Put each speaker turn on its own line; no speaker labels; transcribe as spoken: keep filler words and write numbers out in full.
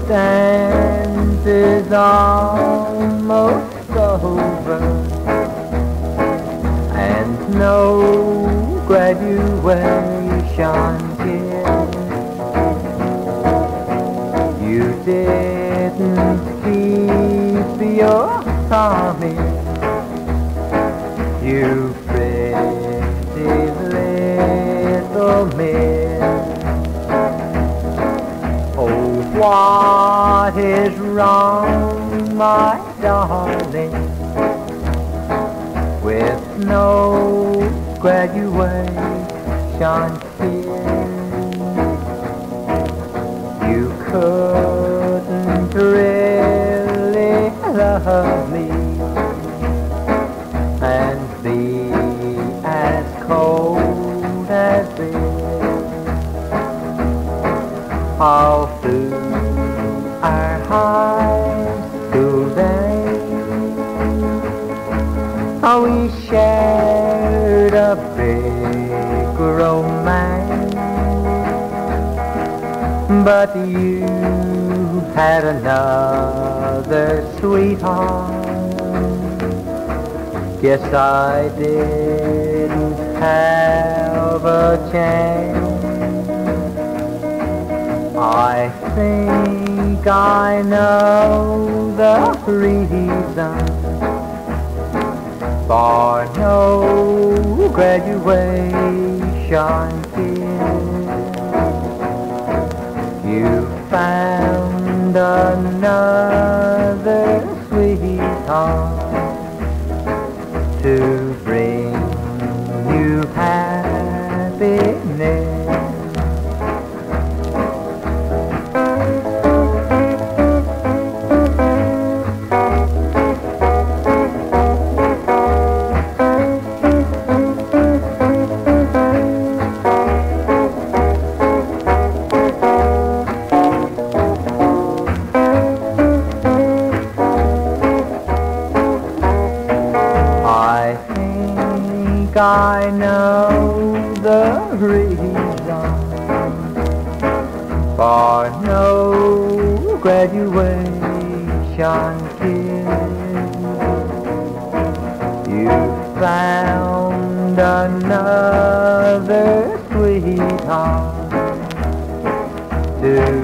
dance is almost over, and no graduation kiss. You didn't keep your promise, you pretty little miss. Oh, what is wrong, my darling, with no graduation kiss? You couldn't really love me and be as cold as this. All through our high school days, we shared a big romance, but you had another sweetheart. Guess I didn't have a chance. I think I know the reason for no graduation kiss. You found another sweetheart to bring you happiness. I know the reason for no graduation kiss. You found another sweetheart to